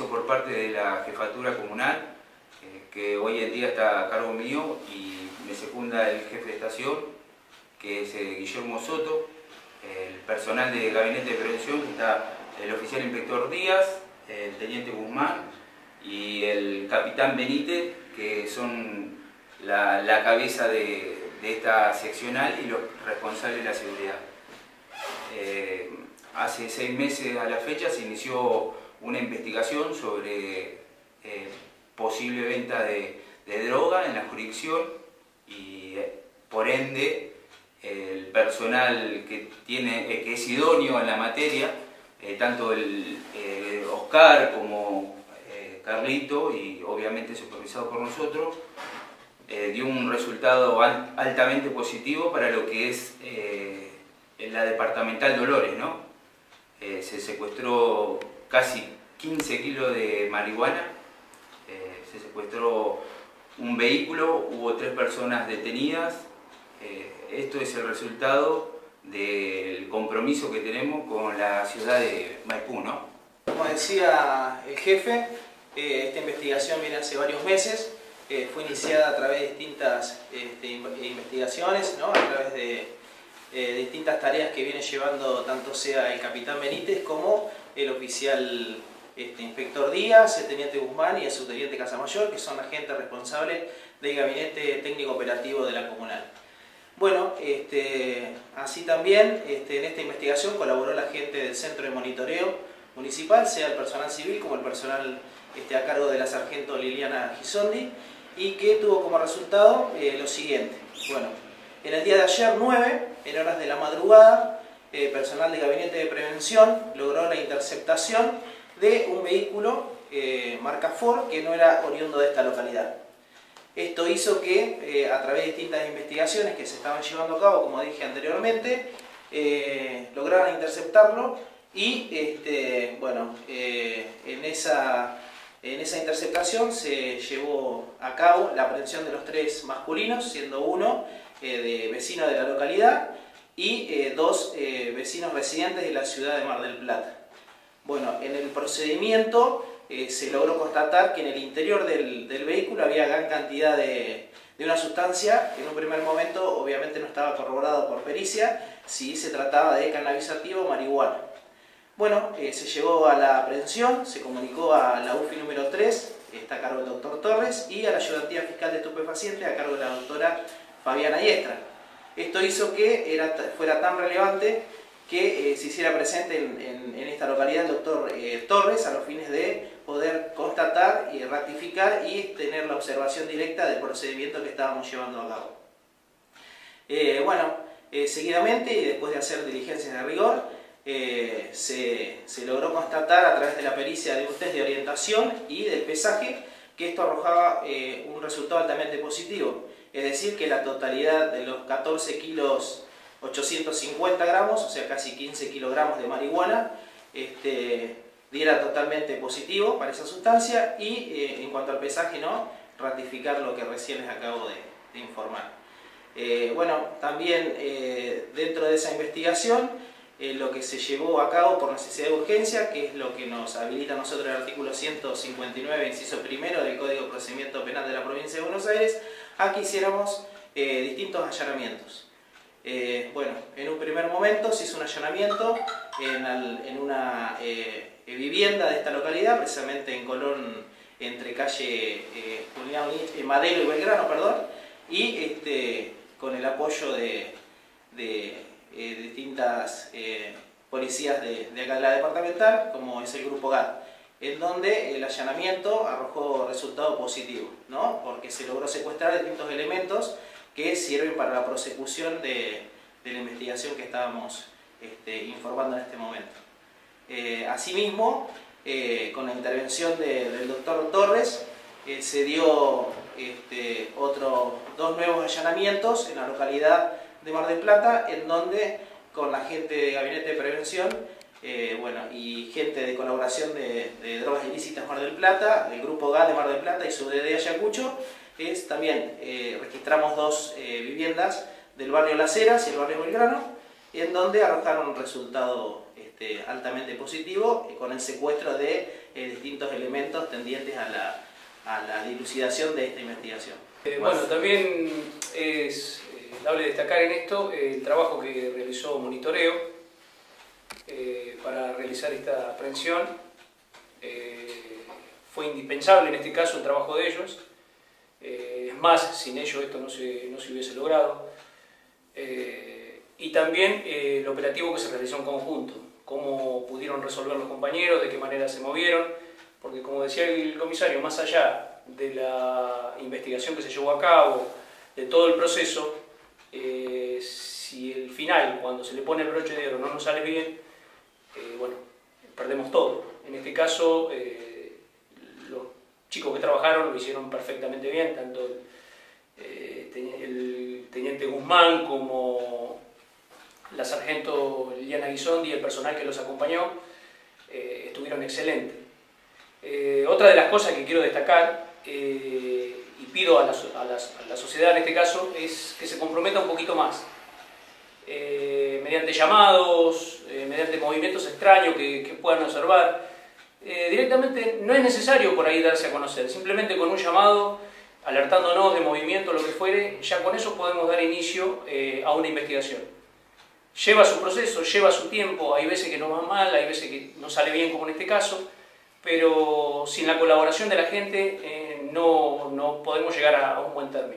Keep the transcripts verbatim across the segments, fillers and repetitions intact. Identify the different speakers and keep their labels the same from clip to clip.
Speaker 1: hizo por parte de la jefatura comunal, eh, que hoy en día está a cargo mío, y me secunda el jefe de estación, que es eh, Guillermo Soto, el personal de gabinete de prevención, que está el oficial inspector Díaz, el teniente Guzmán y el capitán Benítez, que son la, la cabeza de, de esta seccional y los responsables de la seguridad. Eh, hace seis meses a la fecha se inició una investigación sobre eh, posible venta de, de droga en la jurisdicción y eh, por ende el personal que, tiene, eh, que es idóneo en la materia, eh, tanto el eh, Oscar como eh, Carlito, y obviamente supervisado por nosotros, eh, dio un resultado al, altamente positivo para lo que es eh, la departamental Dolores, ¿no? Eh, se secuestró casi quince kilos de marihuana, eh, se secuestró un vehículo, hubo tres personas detenidas. Eh, esto es el resultado del compromiso que tenemos con la ciudad de Maipú, ¿no?
Speaker 2: Como decía el jefe, eh, esta investigación viene hace varios meses, eh, fue iniciada a través de distintas este, investigaciones, ¿no? A través de eh, distintas tareas que viene llevando tanto sea el capitán Benítez como el oficial este, inspector Díaz, el teniente Guzmán y el subteniente Casamayor, que son agentes responsables del gabinete técnico operativo de la comunal. Bueno, este, así también este, en esta investigación colaboró la gente del centro de monitoreo municipal, sea el personal civil como el personal este, a cargo de la sargento Liliana Gisondi, y que tuvo como resultado eh, lo siguiente. Bueno, en el día de ayer, nueve, en horas de la madrugada, eh, personal de gabinete de prevención logró la interceptación de un vehículo eh, marca Ford que no era oriundo de esta localidad. Esto hizo que, eh, a través de distintas investigaciones que se estaban llevando a cabo, como dije anteriormente, eh, lograron interceptarlo y, este, bueno, eh, en, esa, en esa interceptación se llevó a cabo la aprehensión de los tres masculinos, siendo uno eh, de vecino de la localidad y eh, dos eh, vecinos residentes de la ciudad de Mar del Plata. Bueno, en el procedimiento Eh, se logró constatar que en el interior del, del vehículo había gran cantidad de, de una sustancia que en un primer momento obviamente no estaba corroborado por pericia si se trataba de cannabis sativa o marihuana. Bueno, eh, se llegó a la aprehensión, se comunicó a la U F I número tres, está a cargo del doctor Torres, y a la ayudantía fiscal de estupefacientes a cargo de la doctora Fabiana Yestra. Esto hizo que era, fuera tan relevante que eh, se hiciera presente en, en, en esta localidad el doctor eh, Torres a los fines de poder constatar y ratificar y tener la observación directa del procedimiento que estábamos llevando a cabo. Eh, bueno, eh, seguidamente y después de hacer diligencias de rigor, eh, se, se logró constatar a través de la pericia de un test de orientación y del pesaje que esto arrojaba eh, un resultado altamente positivo, es decir, que la totalidad de los catorce kilos ochocientos cincuenta gramos, o sea casi quince kilogramos de marihuana, este, diera totalmente positivo para esa sustancia y eh, en cuanto al pesaje, no, ratificar lo que recién les acabo de, de informar. Eh, bueno, también eh, dentro de esa investigación, eh, lo que se llevó a cabo por necesidad de urgencia, que es lo que nos habilita a nosotros el artículo ciento cincuenta y nueve, inciso primero del Código de Procedimiento Penal de la Provincia de Buenos Aires, a que hiciéramos eh, distintos allanamientos. Eh, bueno, en un primer momento se hizo un allanamiento en, al, en una eh, vivienda de esta localidad, precisamente en Colón, entre calle eh, Julián Lynch, eh, Madero y Belgrano, perdón, y este, con el apoyo de, de, eh, de distintas eh, policías de, de acá de la departamental, como es el Grupo G A D, en donde el allanamiento arrojó resultado positivo, ¿no? Porque se logró secuestrar distintos elementos que sirven para la prosecución de, de la investigación que estábamos este, informando en este momento. Eh, asimismo, eh, con la intervención de, del doctor Torres, eh, se dio este, otro, dos nuevos allanamientos en la localidad de Mar del Plata, en donde con la gente de Gabinete de Prevención eh, bueno, y gente de colaboración de, de drogas ilícitas Mar del Plata, del Grupo G A de Mar del Plata y su D D Ayacucho, es también eh, registramos dos eh, viviendas del barrio Las Heras y el barrio Belgrano, en donde arrojaron un resultado este, altamente positivo con el secuestro de eh, distintos elementos tendientes a la, a la dilucidación de esta investigación.
Speaker 3: Eh, bueno, también es eh, dable destacar en esto el trabajo que realizó Monitoreo eh, para realizar esta aprehensión. Eh, fue indispensable en este caso el trabajo de ellos. Eh, es más, sin ellos esto no se, no se hubiese logrado. Eh, y también eh, el operativo que se realizó en conjunto, cómo pudieron resolver los compañeros, de qué manera se movieron, porque como decía el comisario, más allá de la investigación que se llevó a cabo, de todo el proceso, eh, si el final, cuando se le pone el broche de oro, no nos sale bien, eh, bueno, perdemos todo. En este caso, eh, los chicos que trabajaron lo hicieron perfectamente bien, tanto el, eh, el teniente Guzmán como la sargento Liliana Guisondi y el personal que los acompañó eh, estuvieron excelentes. Eh, otra de las cosas que quiero destacar eh, y pido a la, a, la, a la sociedad en este caso es que se comprometa un poquito más. Eh, mediante llamados, eh, mediante movimientos extraños que, que puedan observar. Eh, directamente no es necesario por ahí darse a conocer, simplemente con un llamado, alertándonos de movimiento, lo que fuere, ya con eso podemos dar inicio eh, a una investigación. Lleva su proceso, lleva su tiempo, hay veces que nos va mal, hay veces que no sale bien como en este caso, pero sin la colaboración de la gente eh, no, no podemos llegar a, a un buen término.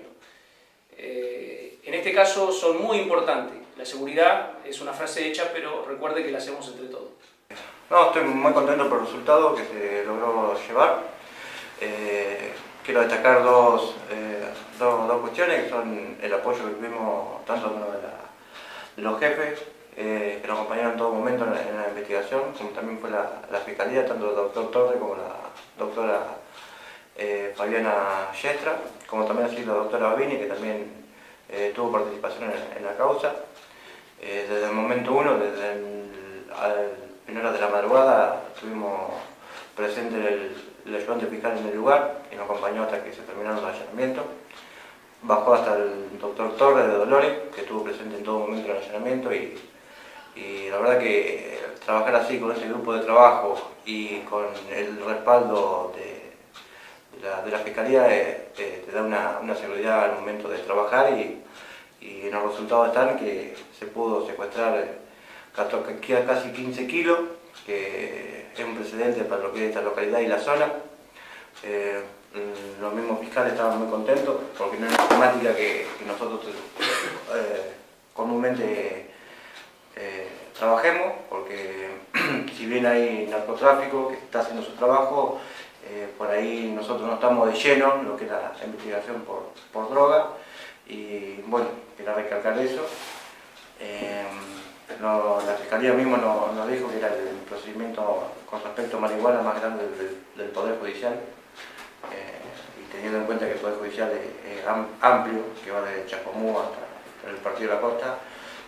Speaker 3: Eh, en este caso son muy importantes. La seguridad es una frase hecha, pero recuerde que la hacemos entre todos.
Speaker 4: No, estoy muy contento por el resultado que se logró llevar. Eh, quiero destacar dos, eh, dos, dos cuestiones, que son el apoyo que tuvimos tanto de, la, de los jefes, eh, que nos acompañaron en todo momento en la, en la investigación, como también fue la, la Fiscalía, tanto el doctor Torre como la doctora eh, Fabiana Yestra, como también así la doctora Babini, que también eh, tuvo participación en, en la causa. Eh, desde el momento uno, desde el, al primero de la madrugada, estuvimos presentes el, el ayudante fiscal en el lugar y nos acompañó hasta que se terminaron los allanamientos. Bajó hasta el doctor Torres de Dolores, que estuvo presente en todo momento en el allanamiento, y, y la verdad que trabajar así con ese grupo de trabajo y con el respaldo de, de, la, de la Fiscalía eh, eh, te da una, una seguridad al momento de trabajar, y, y en los resultados están que se pudo secuestrar eh, casi quince kilos, que es un precedente para lo que es esta localidad y la zona. Eh, los mismos fiscales estaban muy contentos porque no es una temática que, que nosotros eh, comúnmente eh, trabajemos, porque si bien hay narcotráfico que está haciendo su trabajo, eh, por ahí nosotros no estamos de lleno en lo que es la investigación por, por droga, y bueno, quería recalcar eso. Eh, no, la Fiscalía mismo nos, nos dijo que era el procedimiento con respecto a marihuana más grande del, del Poder Judicial, eh, y teniendo en cuenta que el Poder Judicial es, es amplio, que va desde Chascomú hasta el Partido de la Costa,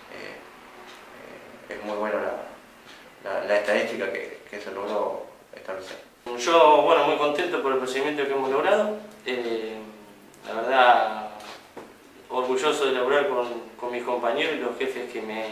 Speaker 4: eh, eh, es muy buena la, la, la estadística que, que se logró establecer.
Speaker 5: Yo, bueno, muy contento por el procedimiento que hemos logrado. Eh, la verdad, orgulloso de laburar con, con mis compañeros y los jefes que, me,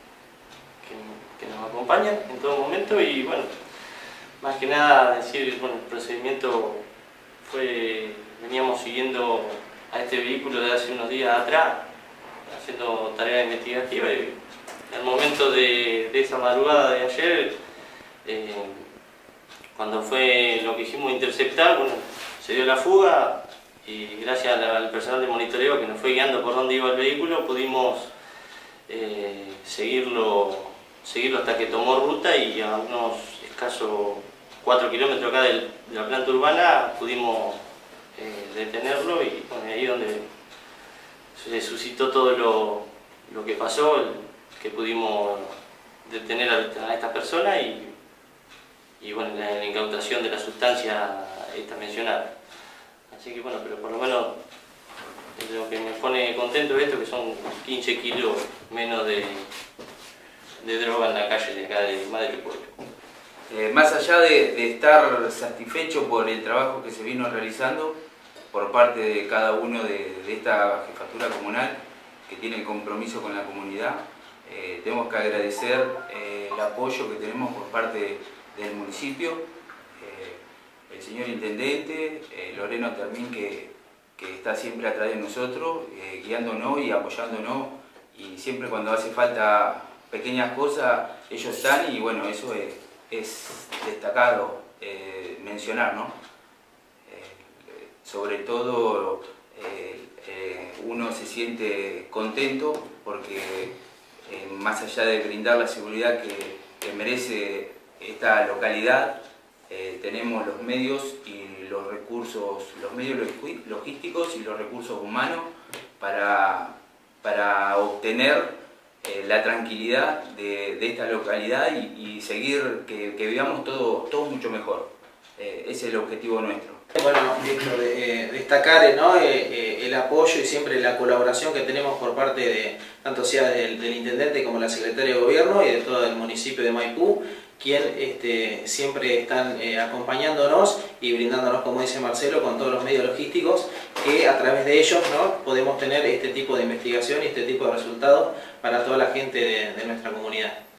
Speaker 5: que, que nos acompañan en todo momento. Y bueno, más que nada decir, bueno, el procedimiento fue, veníamos siguiendo a este vehículo de hace unos días atrás, haciendo tarea investigativa, y al momento de, de esa madrugada de ayer, eh, cuando fue lo que hicimos interceptar, bueno, se dio la fuga, y gracias al personal de monitoreo que nos fue guiando por dónde iba el vehículo, pudimos eh, seguirlo, seguirlo hasta que tomó ruta, y a unos escasos cuatro kilómetros acá del, de la planta urbana pudimos eh, detenerlo, y bueno, ahí donde se suscitó todo lo, lo que pasó, el, que pudimos detener a, a esta persona, y y bueno, la, la incautación de la sustancia esta mencionada. Así que bueno, pero por lo menos lo que me pone contento es esto, que son quince kilos menos de, de droga en la calle de acá de Madre del Pueblo.
Speaker 1: Eh, más allá de, de estar satisfecho por el trabajo que se vino realizando por parte de cada uno de, de esta jefatura comunal, que tiene el compromiso con la comunidad, Eh, tenemos que agradecer eh, el apoyo que tenemos por parte del municipio, eh, el señor Intendente, eh, Loreno Termín, que, que está siempre atrás de nosotros, eh, guiándonos y apoyándonos, y siempre cuando hace falta pequeñas cosas, ellos están, y bueno, eso es, es destacado eh, mencionar, ¿no? Eh, sobre todo eh, eh, uno se siente contento porque eh, más allá de brindar la seguridad que, que merece esta localidad, eh, tenemos los medios y los recursos, los medios logísticos y los recursos humanos para, para obtener Eh, la tranquilidad de, de esta localidad y, y seguir, que, que vivamos todo, todo mucho mejor. Eh, ese es el objetivo nuestro.
Speaker 2: Bueno, esto de, eh, destacar ¿no? eh, eh, el apoyo y siempre la colaboración que tenemos por parte de, tanto sea del, del Intendente como la Secretaria de Gobierno y de todo el municipio de Maipú, quien este, siempre están eh, acompañándonos y brindándonos, como dice Marcelo, con todos los medios logísticos, que a través de ellos ¿no? podemos tener este tipo de investigación y este tipo de resultados para toda la gente de, de nuestra comunidad.